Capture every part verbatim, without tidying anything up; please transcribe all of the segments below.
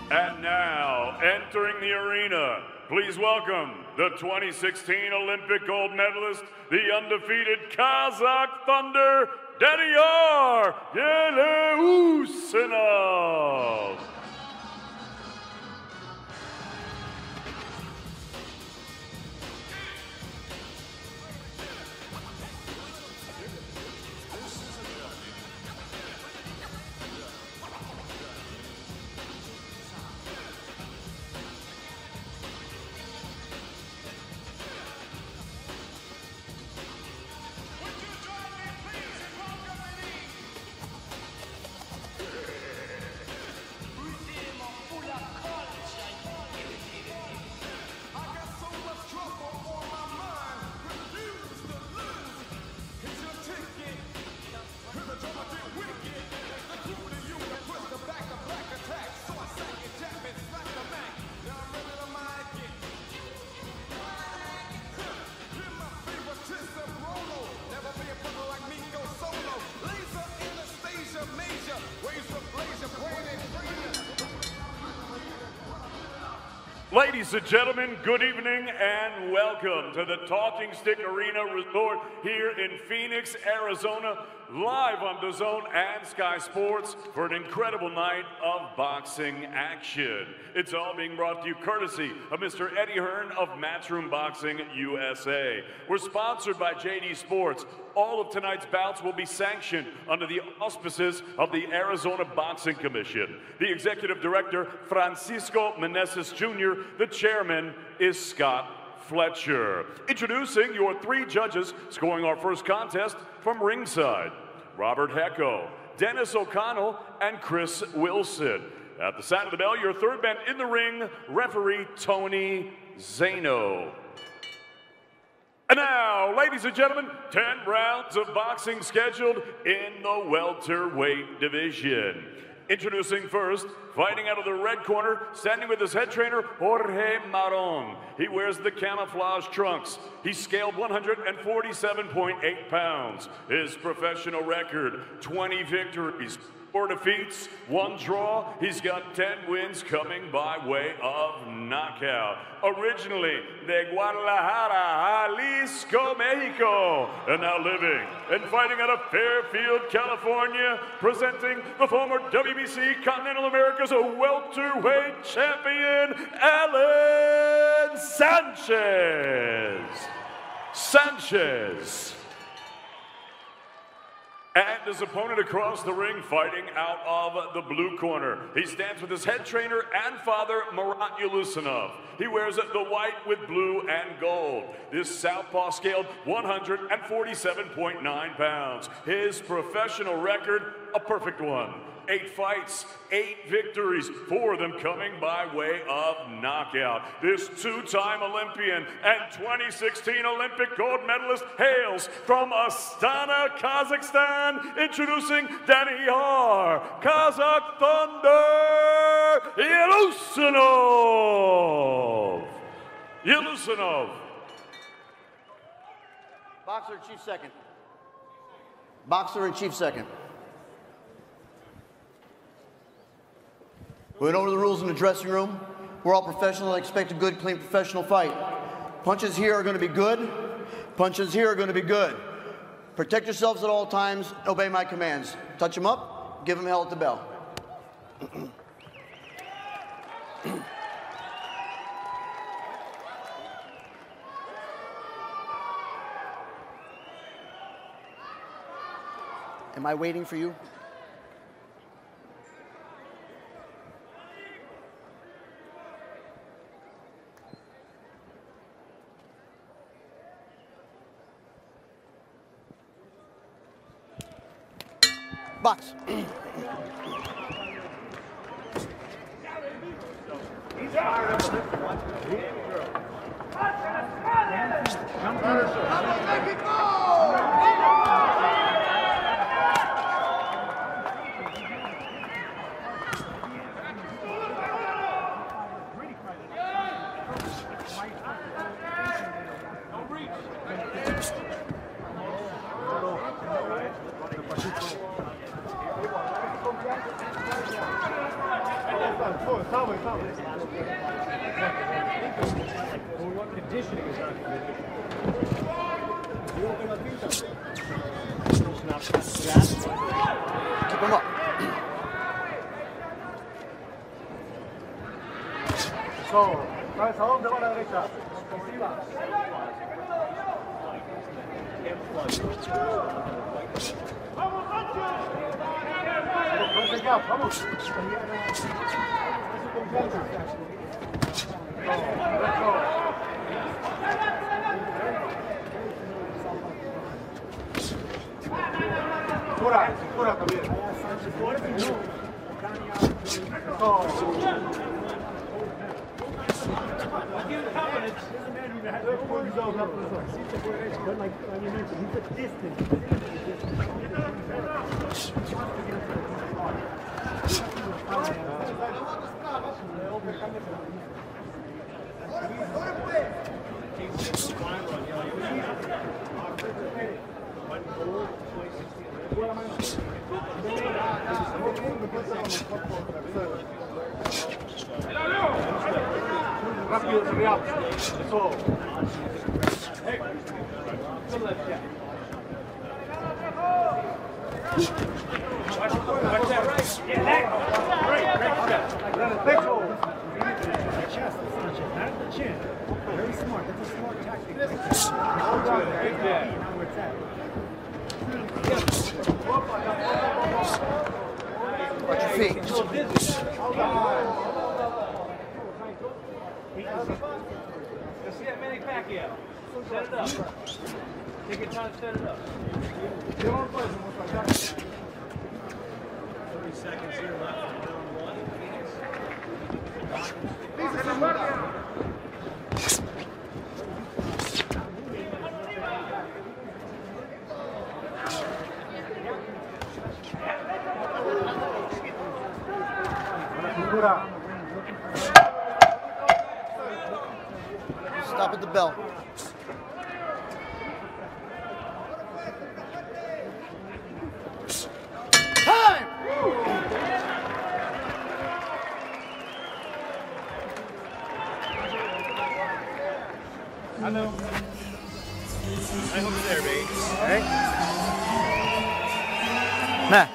And now, entering the arena, please welcome the twenty sixteen Olympic gold medalist, the undefeated Kazakh Thunder, Daniyar Eleusinov. Ladies and gentlemen, good evening and welcome to the Talking Stick Arena Resort here in Phoenix, Arizona, live on DAZN and Sky Sports for an incredible night of boxing action. It's all being brought to you courtesy of Mister Eddie Hearn of Matchroom Boxing U S A. We're sponsored by J D Sports. All of tonight's bouts will be sanctioned under the auspices of the Arizona Boxing Commission. The executive director, Francisco Meneses Junior The chairman is Scott Fletcher. Introducing your three judges scoring our first contest from ringside: Robert Hecko, Dennis O'Connell, and Chris Wilson. At the sound of the bell, your third man in the ring, referee Tony Zano. And now, ladies and gentlemen, ten rounds of boxing scheduled in the welterweight division. Introducing first, fighting out of the red corner, standing with his head trainer, Jorge Maron. He wears the camouflage trunks. He's scaled one hundred forty-seven point eight pounds. His professional record, twenty victories, four defeats, one draw. He's got ten wins coming by way of knockout. Originally de Guadalajara, Jalisco, Mexico, and now living and fighting out of Fairfield, California, presenting the former W B C Continental America's welterweight champion, Alan Sanchez. Sanchez. And his opponent across the ring, fighting out of the blue corner. He stands with his head trainer and father, Marat Eleusinov. He wears the white with blue and gold. This southpaw scaled one hundred forty-seven point nine pounds. His professional record, a perfect one. Eight fights, eight victories, four of them coming by way of knockout. This two-time Olympian and twenty sixteen Olympic gold medalist hails from Astana, Kazakhstan, introducing Daniyar Kazakh Thunder Eleusinov. Eleusinov. Boxer in chief second. Boxer in chief second. We went over the rules in the dressing room. We're all professional and expect a good, clean, professional fight. Punches here are going to be good. Punches here are going to be good. Protect yourselves at all times. Obey my commands. Touch them up. Give them hell at the bell. Am I waiting for you? Box. Conditioning is not Keep him up. So, ¿sabes a dónde va la derecha? Ofensiva. Vamos, vamos. Fuera, fuera también. But like, like you mentioned, he's a distance. Rápido, real. Eso. Hey. Good left, yeah. Watch that right. Yeah, that. Great, great step. Big hole. Chest, that's not chest. Not the chin. Very smart. That's a smart tactic. Hold on there. Yeah. Now where it's at. Watch your feet. You see that Manny Pacquiao? Set it up. Take your time, set it up. thirty seconds here left. Round one. Stop at the bell. Time! I know. I hope you're there, babe. Hey? Nah.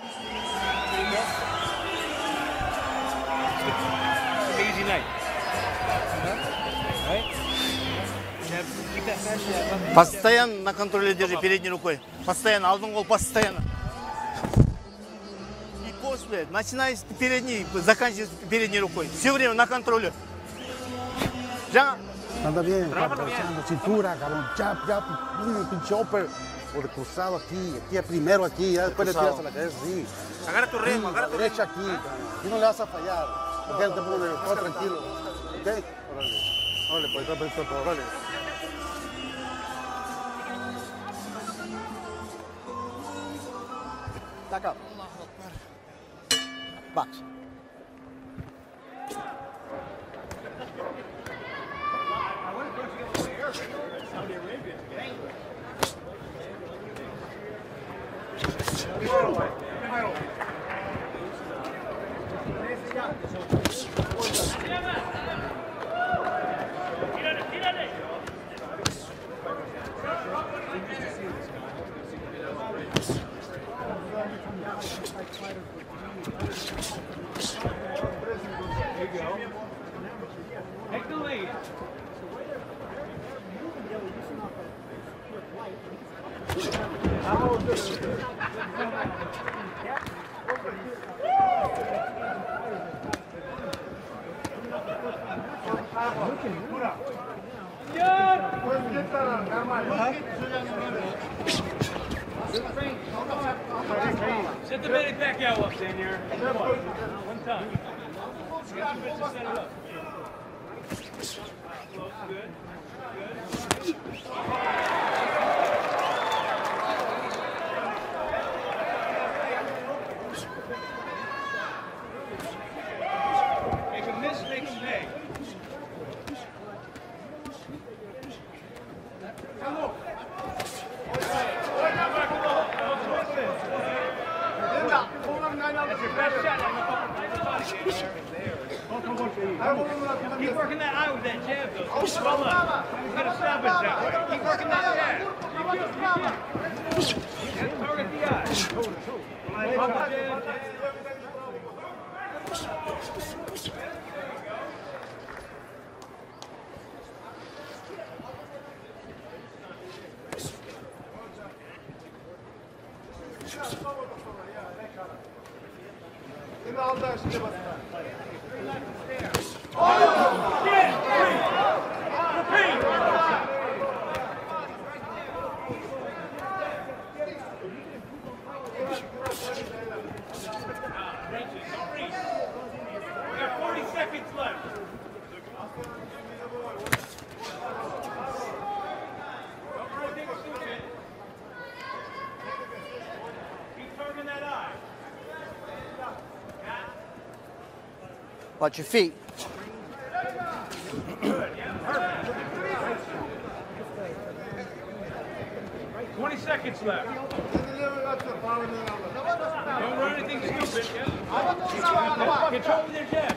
It's an easy night. Right? Keep that fast. Постоянно на контроле держи передней рукой. Постоянно, один гол постоянно. И после, начинай с передней, заканчивай передней рукой. Все время на контроле. Ya. Anda bien, aprovechando cintura, cabrón, chap, chap, un pinche upper, o de cruzado aquí, aquí primero aquí, ya después le tiras a la cabeza, sí. Agarra tu ritmo, agarra tu derecha aquí, y no le vas a fallar, porque él te pone todo tranquilo, ¿ok? Órale, órale, pues, órale, pues, órale. Back up. Box. Take the lead. Set the Manny Pacquiao up, Daniel. One time. Set it up. Good. Good. Make a miss, make him pay. Come on. That's your best shot on the body. Swell up. He's going to stop it that way. Keep working that jab. Target the eye. Watch your feet. twenty seconds left. Don't run anything stupid. Control with your jab.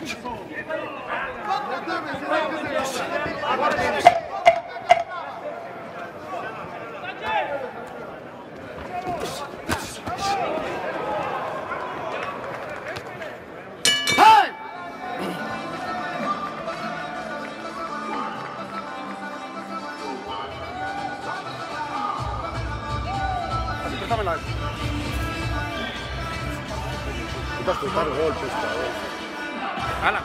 Quitaste dar golpes, cabrón. Hala.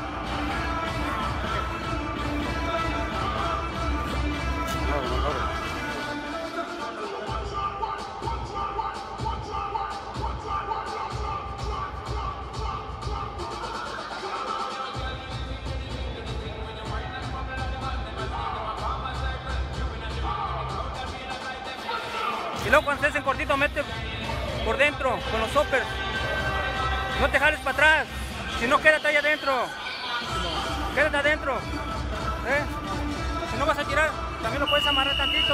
Y luego cuando estés en cortito, mete por dentro con los uppers. No te jales para atrás. Si no, quédate ahí adentro. Quédate adentro. ¿Eh? Si no vas a tirar, también lo puedes amarrar tantito.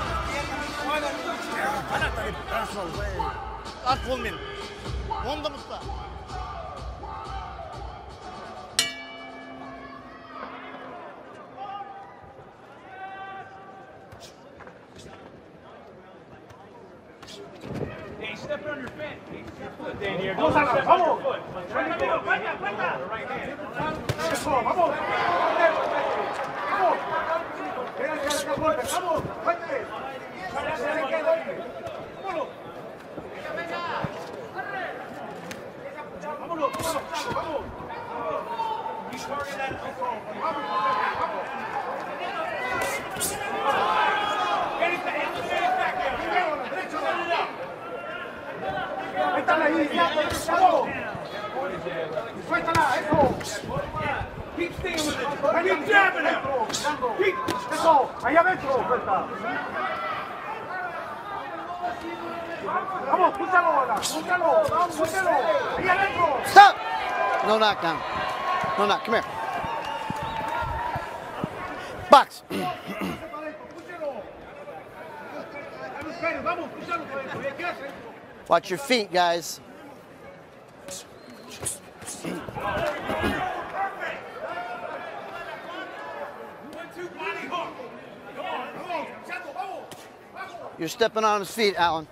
Hey, step on your foot. Foot in here. Don't step on your foot. Right hand. Right hand. Keep staying with it. Keep jabbing him. Keep. Eso. Ahí adentro. Vamos, púchalo ahora. Púchalo. Púchalo. Ahí adentro. Stop! No knockdown. No knock. Come here. Box. Watch your feet, guys. You're stepping on his feet, Alan.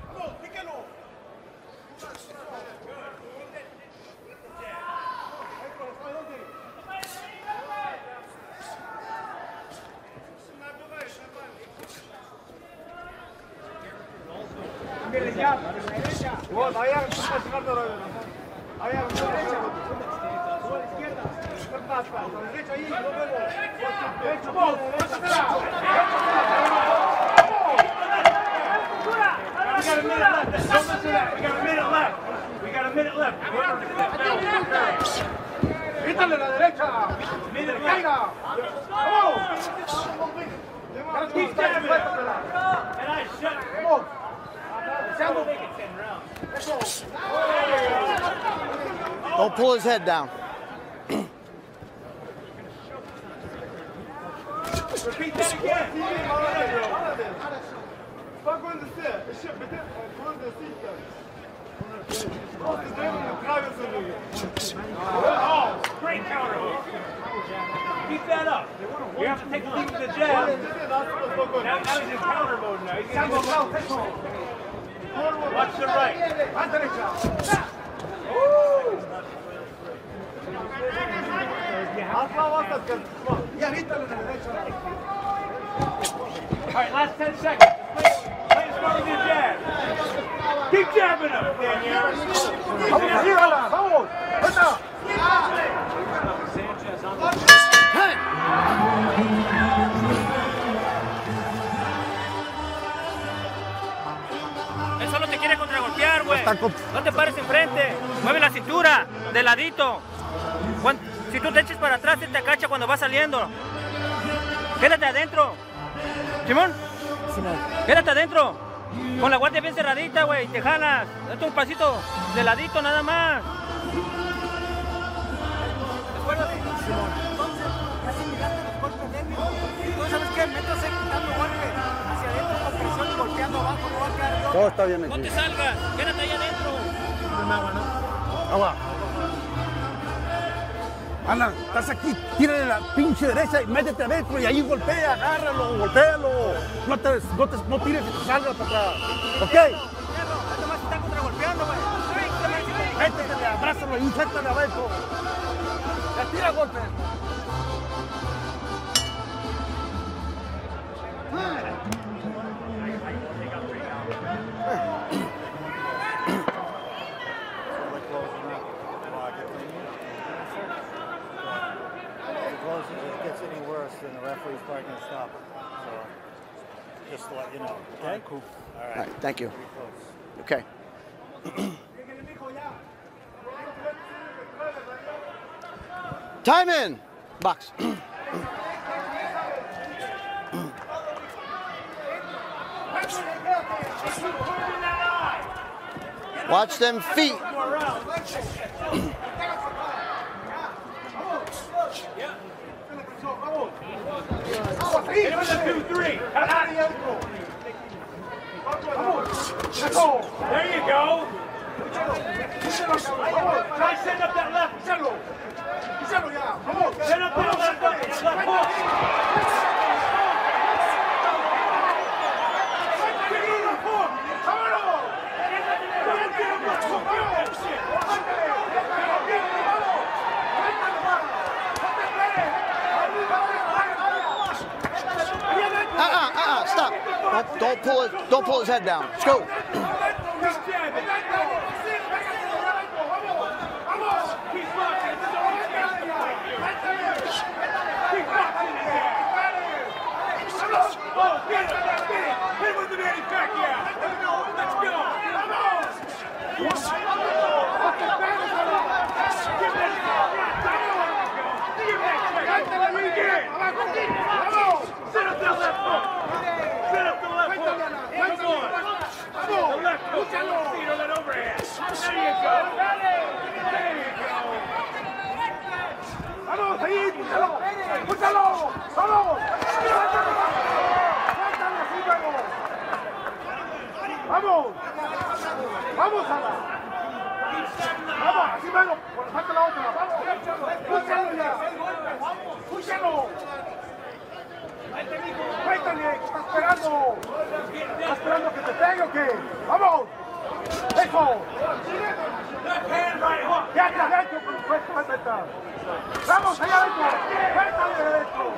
Quítale la derecha. Mire, caiga. Vamos. Keep jabbing. And I shut. Don't pull his head down. Repeat that again. Oh, great counter hook. Keep that up. You have to take a lead with the jab. Now, now he's in counter mode now. He's going to go. Watch the right. All right, last ten seconds. Play, play as far as your jab. Keep jabbing him, Daniel. Él solo te quiere contragolpear, güey. No te pares enfrente. Mueve la cintura, de ladito. Si tú te eches para atrás, él te acacha cuando va saliendo. Quédate adentro. Simón. Quédate adentro. Con la guardia bien cerradita, güey. Te jalas. Date un pasito de ladito nada más. Acuérdate, Simón. Entonces, casi mirando los golpes dentro. Tú sabes qué, métase quitando golpe hacia adentro con presión y golpeando abajo, no va a quedar de Todo está bien No aquí. te salgas. Quédate ahí adentro. agua, ¿no? Agua. Ana, estás aquí, tírale la pinche derecha y métete adentro y ahí golpea, agárralo, golpéalo. No te, no te, no tires que te salga para atrás. ¿Ok? Además está contragolpeando, güey. Métete, abrázalo y suéltale adentro. Ya tira golpe. If it gets any worse, then the referee's probably going to stop it. So, just to let you know. Okay? Cool. All right. All right, thank you. Pretty close. Okay. Time in. Box. Watch them feet. Hit him with a two three. There you go. Try setting up that left. Set up that left, left hook. Uh-uh, uh-uh, stop. Don't, don't pull it. Don't pull his head down. Let's go. Oh, get it! Hit him with the manny backyard. Let's go. Set up that left hook. Set up the left hook. Come on. The left hook. See on that overhand. There you go. There you go. Vamos, ahí, púchalo. Púchalo. Vamos. Vamos. Vamos, Ana. Vamos, así mano. Falta la otra. Vamos. Púchalo ya. Púchalo. Cuéntale, ¿está esperando? ¿Está esperando que te pegue o qué? ¡Vamos! ¡Eso! ¡Ya está adentro, por supuesto, vete está! ¡Vamos, allá adentro! ¡Cuéntale adentro!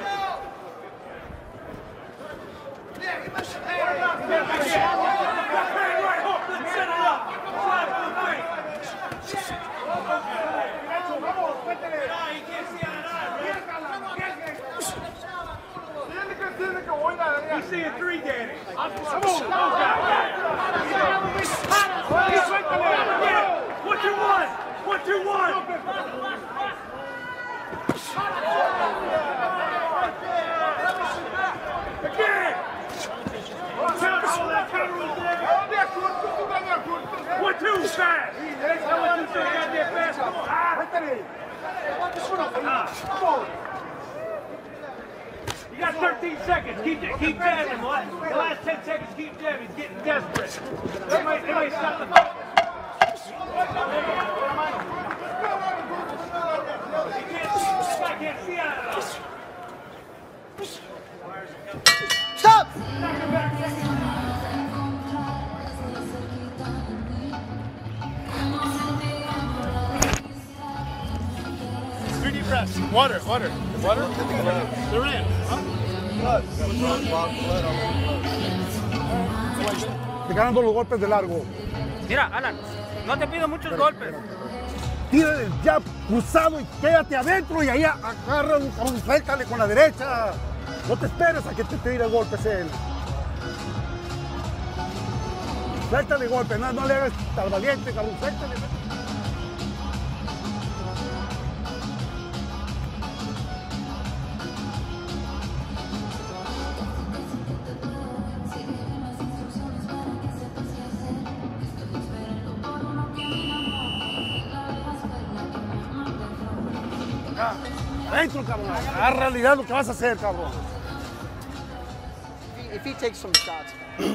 ¡Vamos, cuéntale! You see a three, Danny. Come on, What you want? What you want? Again. What two fast? That was two so goddamn fast. Come on. You got thirteen seconds. Keep keep jabbing. The last ten seconds, keep jabbing. He's getting desperate. They might, they might stop the fight. He can't, this guy can't Stop! Three deep breaths. Water, water. Water? They're in. Te ganando los golpes de largo. Mira, Alan, no te pido muchos golpes. Tira el jab cruzado y quédate adentro y ahí agarra un cabrón, suéltale con la derecha. No te esperes a que te tire golpes él. Suéltale golpes, no, no le hagas al valiente, cabrón, suéltale. Adentro, cabrón. Haz realidad lo que vas a hacer, cabrón. If he takes some shots.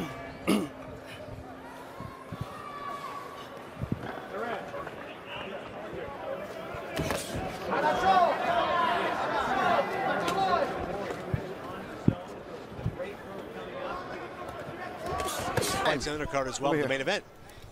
Fights undercard as well in the main event.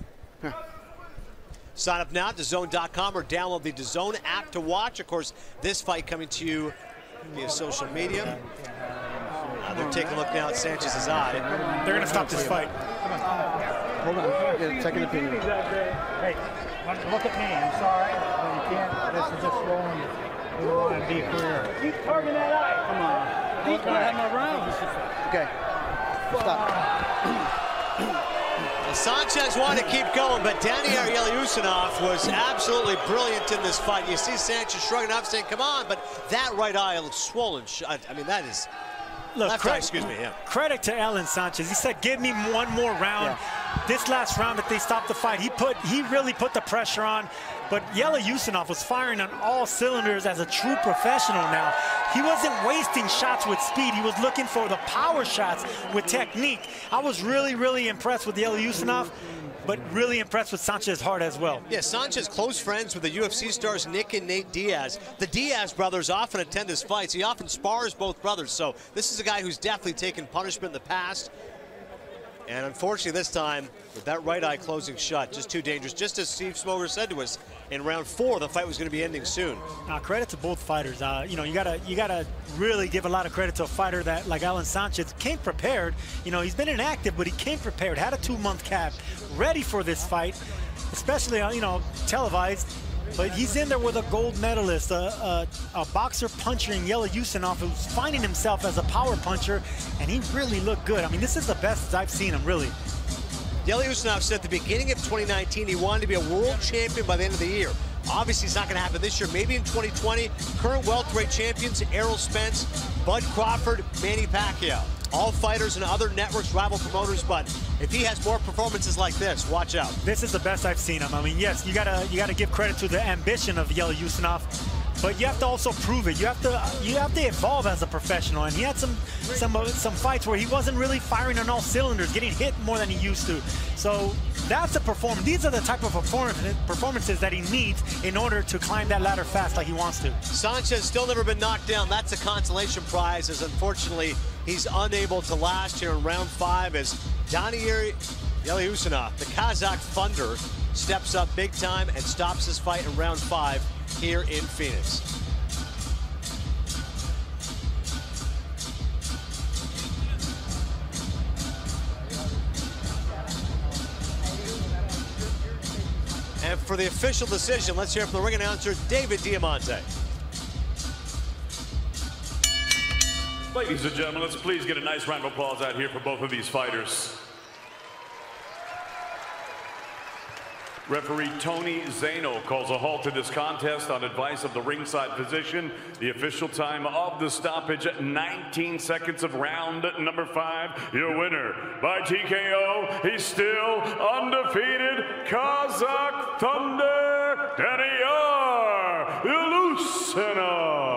Sign up now at D A Z N dot com or download the D A Z N app to watch. Of course, this fight coming to you via social media. Uh, they're taking a look now at Sanchez's eye. They're going to stop this fight. Hold on. Get a second opinion. Hey, look at me. I'm sorry, but you can't. This is just rolling. We don't want to be a career. Keep targeting that eye. Come on. He's going to have my rounds. Okay. Stop. Sanchez wanted to keep going, but Daniil Yelyusinov was absolutely brilliant in this fight. You see Sanchez shrugging off, saying, come on, but that right eye looks swollen. I mean, that is... Look, left credit, eye, excuse me, yeah. Credit to Alan Sanchez. He said, give me one more round. Yeah. This last round that they stopped the fight, he put, he really put the pressure on. But Yelyusinov was firing on all cylinders as a true professional now. He wasn't wasting shots with speed. He was looking for the power shots with technique. I was really, really impressed with Yelyusinov, but really impressed with Sanchez's heart as well. Yeah, Sanchez close friends with the U F C stars Nick and Nate Diaz. The Diaz brothers often attend his fights. He often spars both brothers, so this is a guy who's definitely taken punishment in the past. And unfortunately this time, with that right eye closing shut, just too dangerous. Just as Steve Smoger said to us, in round four, the fight was going to be ending soon. Uh, credit to both fighters. Uh, you know, you gotta you gotta really give a lot of credit to a fighter that like Alan Sanchez came prepared. You know, he's been inactive, but he came prepared. Had a two-month cap, ready for this fight, especially uh, you know televised. But he's in there with a gold medalist, a, a, a boxer puncher in Yelyusinov who's finding himself as a power puncher, and he really looked good. I mean, this is the best I've seen him, really. Yelyusinov said at the beginning of twenty nineteen he wanted to be a world champion by the end of the year. Obviously, it's not going to happen this year. Maybe in twenty twenty. Current welterweight champions, Errol Spence, Bud Crawford, Manny Pacquiao. All fighters and other networks, rival promoters, but if he has more performances like this, watch out. This is the best I've seen him. I mean, yes, you gotta you gotta give credit to the ambition of Yelyusinov, but you have to also prove it. You have to you have to evolve as a professional. And he had some some uh, some fights where he wasn't really firing on all cylinders, getting hit more than he used to. So that's a performance. These are the type of performance, performances that he needs in order to climb that ladder fast like he wants to. Sanchez still never been knocked down. That's a consolation prize, as unfortunately he's unable to last here in round five as Daniil Yelyusinov, the Kazakh Thunder, steps up big time and stops this fight in round five here in Phoenix. And for the official decision, let's hear from the ring announcer, David Diamante. Ladies and gentlemen, let's please get a nice round of applause out here for both of these fighters. Referee Tony Zano calls a halt to this contest on advice of the ringside physician. The official time of the stoppage, nineteen seconds of round number five. Your winner by T K O, he's still undefeated, Kazakh Thunder, Daniil Yelyusinov.